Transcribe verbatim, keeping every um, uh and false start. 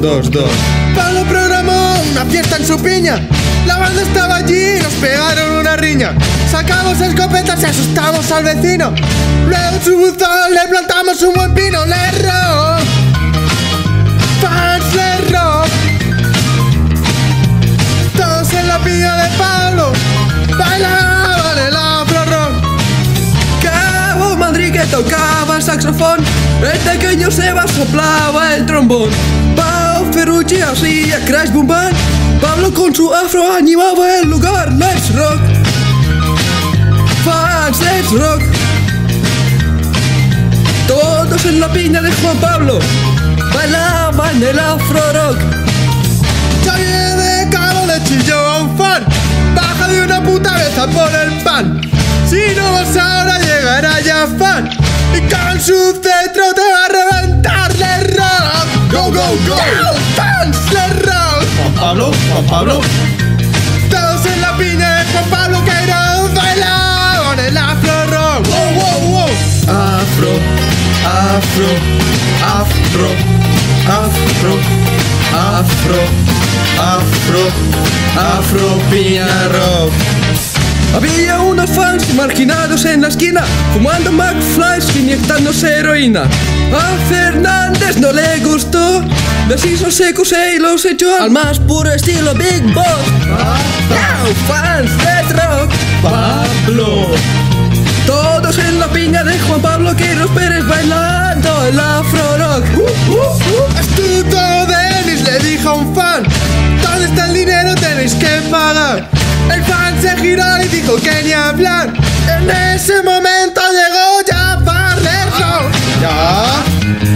dos, dos. Pablo programó una fiesta en su piña. La banda estaba allí y nos pegaron una riña. Sacamos escopetas y asustamos al vecino. Luego en su buzón le plantamos un buen pino. Le rock, fans le rock. Todos en la piña de Pablo bailaban el afro rock. Cabo Madrid que tocaba el saxofón, el pequeño Seba soplaba el trombón. Pau Ferrucci hacía crash boom bang, Pablo con su afro animaba el lugar. Let's rock, fans, let's rock. Todos en la piña de Juan Pablo bailaban el afro rock. Xavier de Cabo le chilló a un fan: baja de una puta vez a por el pan. Si no vas ahora llegará ya fan y con su cetro te va a reventar. Le rock, Go, go, go. fans, le rock. Juan Pablo, Juan Pablo. Todos en la piña de Juan Pablo Queiroz bailaban el afro rock. Wow, wow, wow. Afro, afro, afro, afro, afro, afro, afro, piña rock. Había unos fans marginados en la esquina, fumando McFlys, inyectándose heroína. A Fernández no le gustó, les hizo secos y los echó al más puro estilo Big Boss. Now fans de rock, Pablo. todos en la piña de Juan Pablo Queiroz Pérez bailando el afro rock. Uh, uh, uh. Astuto Denis le dijo a un fan: ¿dónde está el dinero? Tenéis que pagar. El fan se giró y dijo que ni hablar. En ese momento llegó ya Barler Rock. Ya.